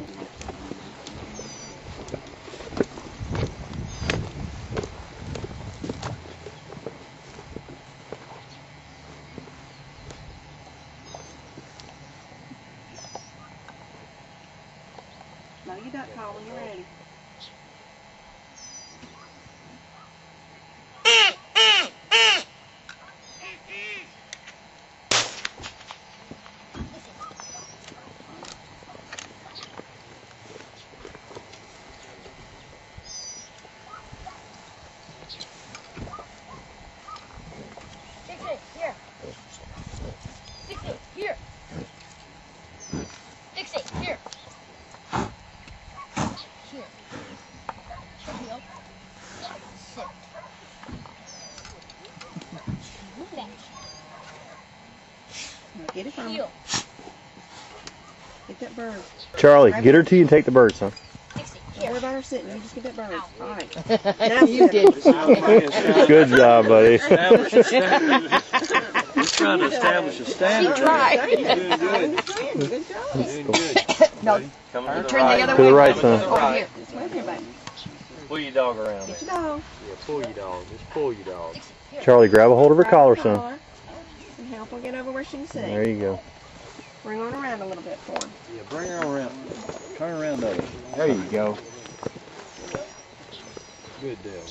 Blow your duck call when you're ready. Dixie, here. Dixie, here. Dixie, here. Here. Heel. Sit. Bench. Get it from her. Heel. Get that bird. Charlie, get her to you and take the bird, son. Dixie, Don't here. worry about her sitting. You just get that bird. Ow. All right. Now You did. Good job, buddy. He's trying to establish a standard. She tried. Good job. Doing good. No. Coming to the Turn the right. other To the way. right, Over son. here. This way here, baby. Pull your dog around. Get your dog. Yeah, pull your dog. Just pull your dog. Dixie, here. Charlie, grab a hold of her collar, Grab her son. collar and help her get over where she can see. There you go. Bring her around a little bit for her. Yeah, bring her around. Turn around that way. There you go. Good deal.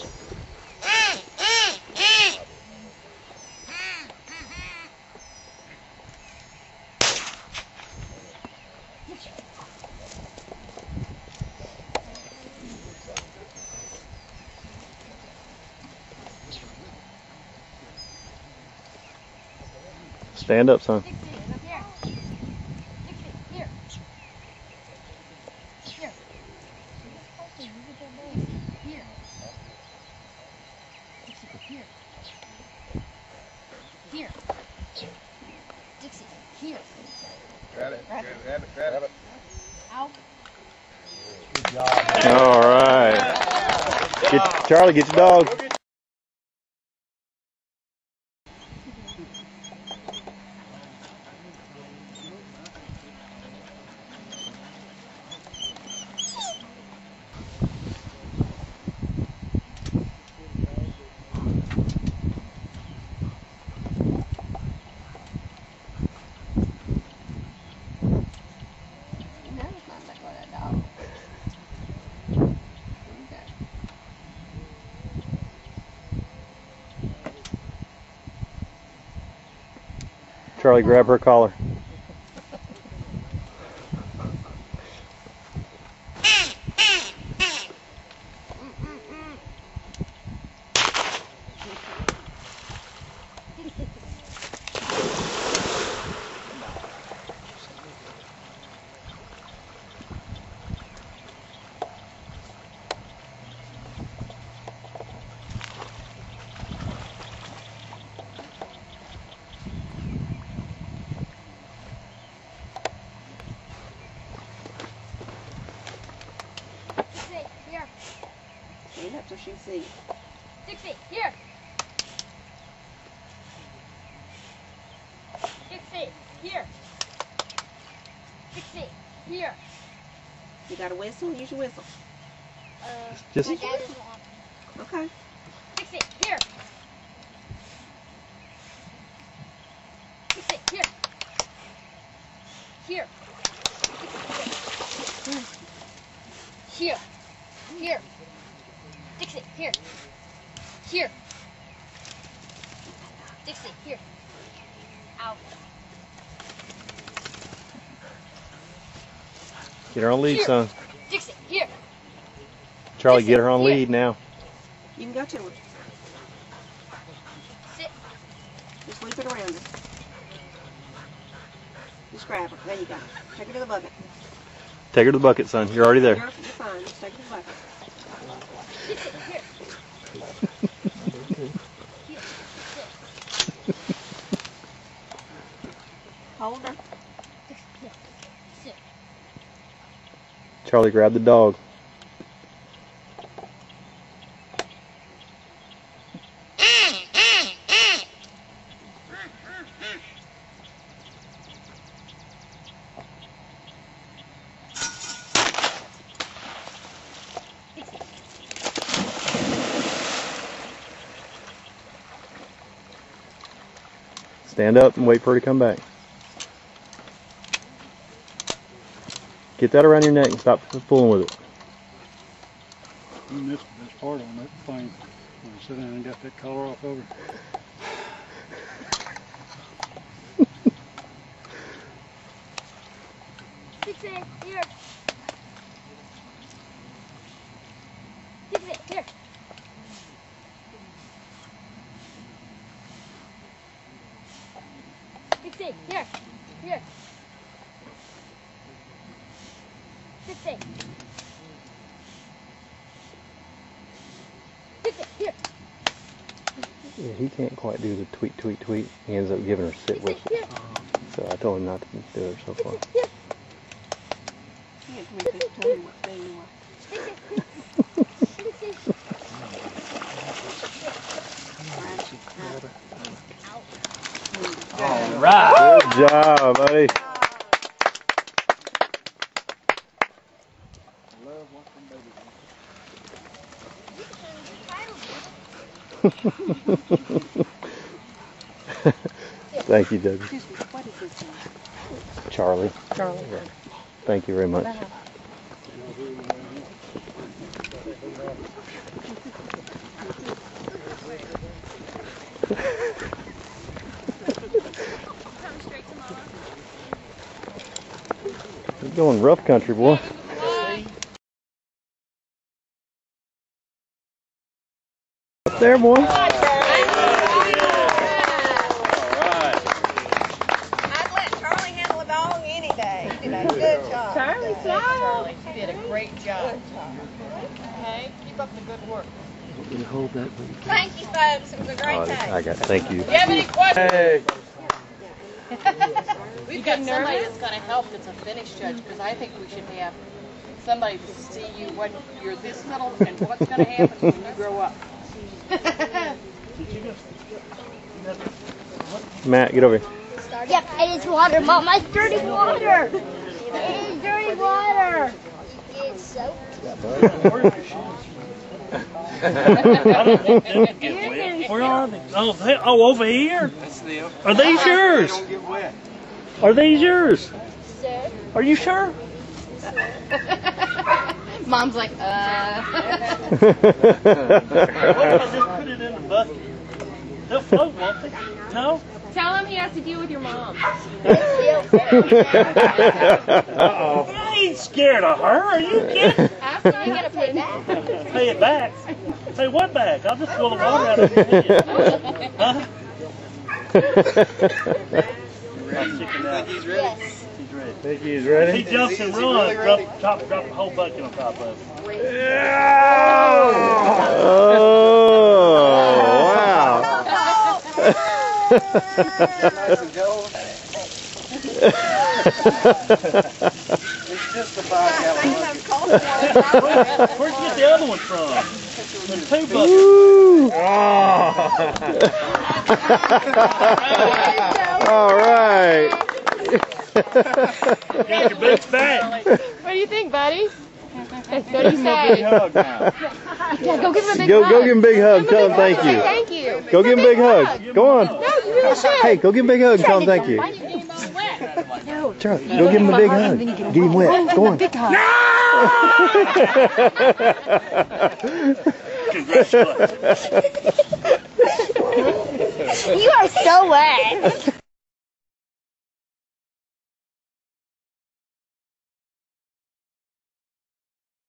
Stand up, son. Dixie, here. Dixie, here. Here. Here. Dixie, here. Here. Dixie, here. Grab it. Grab it. Grab it. Grab it. Ow. All right. Charlie, get your dog. No, it's not that way, that dog. Okay. Charlie, grab her collar. Dixie, here. Stand up so she can see. Dixie, here. Dixie, here. Dixie, here. You got a whistle? Use your whistle. Just- My dad doesn't want. Okay. Dixie, here. Dixie, here. Here. Here. Here. Dixie, here. Here. Dixie, here. Ow. Get her on lead, Here. son. Dixie, here. Charlie, get her on Here. lead now. You can go to her. Sit. Just loop it around her. Just grab her. There you go. Take her to the bucket. Take her to the bucket, son. You're already there. You're fine. Just take her to the bucket. Dixie, here. Here. Sit. Hold her. Dixie, here. Sit. Charlie, grab the dog. Stand up and wait for her to come back. Get that around your neck and stop fooling with it. You missed the best part on that thing. When you sit down and got that collar off over. Dixie, here. Dixie, here. Dixie, here. Here. Dixie. Dixie, here. Yeah, he can't quite do the tweet, tweet, tweet. He ends up giving her sit Dixie, whistles. here. So I told him not to do it so far. Here. You have to make this tell you what they want. All right. Good job, buddy. Thank you, Debbie. Excuse me, what is this name? Charlie. Charlie. Thank you very much. You're going rough country, boy. Up there, boy. I'd let Charlie handle a dog any day. He did a good job. Charlie, Charlie, you did a great job. Okay, keep up the good work. Can you hold that, please? Thank you, folks. It was a great day. I got it. Thank you. Do you have any questions? Hey. We've got somebody that's going to help that's a finish judge, because I think we should have somebody to see you when you're this little and what's going to happen when you grow up. Matt, get over here. Yep, it is water, Mom. It's dirty water. It is dirty water. It's soap. Where are they? Oh, over here? Are these yours? Are these yours? Sir. Are you sure? Mom's like, What if I just put it in the bucket? They'll float, won't they? No? tell him he has to deal with your mom. Uh-oh. I ain't scared of her. Are you kidding? After you gotta pay back. Pay it back. Pay what back? I'll just pull the water out of your head. Huh? I'm chicken out. He's ready. Yes. He's ready. Think he's ready? He jumps and Is he runs. really ready? Drop the whole bucket on top of it. Oh, wow. Nice and cold. It's just a 5-gallon bucket. Where'd you get the other one from? There's 2 buckets. Woo. All right. Got your boots back. What do you think, buddy? What do you Big say? hug now. Yeah, go give him a big Go hug. give him a big hug. Tell him thank you. Thank you. Go give him a big hug. Go on. No, you really should. Hey, go give him a big hug and tell him thank you. Why are you getting all wet? Charlie, go give him a big hug. Get him wet. Go on. Congratulations. You are so wet.